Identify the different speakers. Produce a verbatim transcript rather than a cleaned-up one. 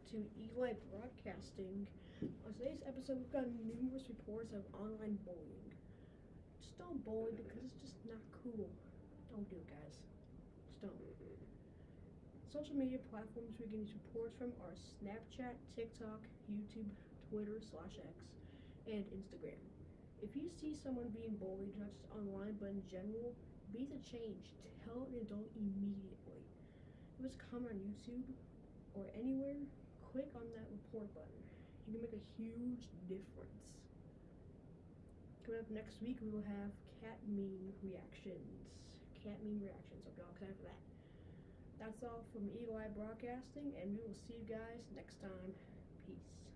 Speaker 1: to Eli Broadcasting. On today's episode, we've got numerous reports of online bullying. Just don't bully because it's just not cool. Don't do it, guys. Just don't. Social media platforms we get these reports from are Snapchat, TikTok, YouTube, Twitter slash X, and Instagram. If you see someone being bullied, not just online but in general, be the change. Tell an adult immediately. If it's comment on YouTube or anywhere, click on that report button. You can make a huge difference. Coming up next week, we will have cat meme reactions. Cat meme reactions. Hope y'all excited for that. That's all from Eli Broadcasting, and we will see you guys next time. Peace.